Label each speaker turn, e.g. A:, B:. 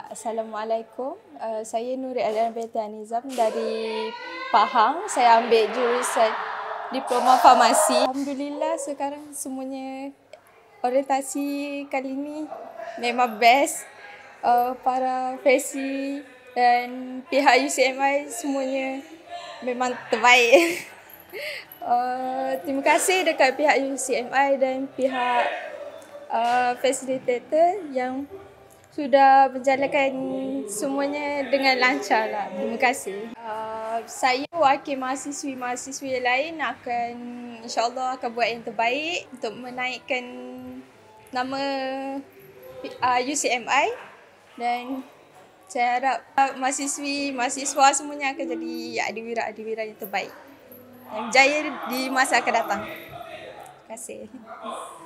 A: Assalamualaikum. Saya Nuri Aliyah Nizam dari Pahang. Saya ambil jurusan Diploma Farmasi. Alhamdulillah sekarang semuanya orientasi kali ini memang best. Para faci dan pihak UCMI semuanya memang terbaik. Terima kasih dekat pihak UCMI dan pihak facilitator yang sudah menjalankan semuanya dengan lancar lah. Terima kasih. Saya wakil mahasiswi-mahasiswi lain akan insyaAllah akan buat yang terbaik untuk menaikkan nama UCMI dan saya harap mahasiswa semuanya akan jadi adiwira yang terbaik yang berjaya di masa akan datang. Terima kasih.